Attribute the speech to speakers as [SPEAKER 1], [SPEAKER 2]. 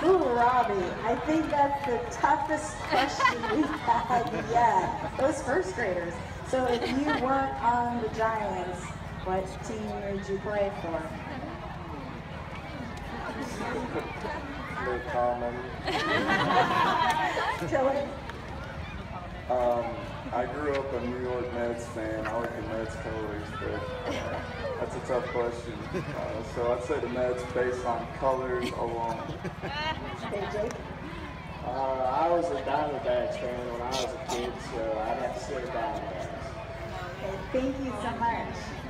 [SPEAKER 1] Ooh, Robbie, I think that's the toughest question we've had yet. Those first graders. So if you weren't on the Giants, what team would you play for?
[SPEAKER 2] No comment.
[SPEAKER 1] Tilly?
[SPEAKER 2] I grew up a New York Mets fan. I like the Mets colors, but that's a tough question. So I'd say the Mets based on colors alone.
[SPEAKER 1] Hey, Jake?
[SPEAKER 3] I was a Diamondbacks fan when I was a kid, so I'd have to say the Diamondbacks.
[SPEAKER 1] Okay, thank you so much.